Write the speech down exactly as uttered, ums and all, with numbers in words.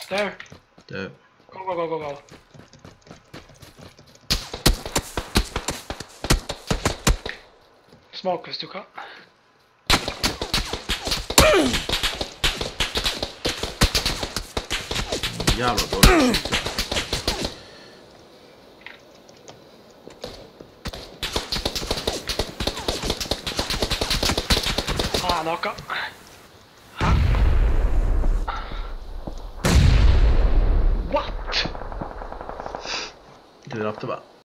There. There. Go, go, go, go, go. Smoke hvis du kan. Jævla dårlig skytte. Ah, noe. Hæ? What? Du drepte meg.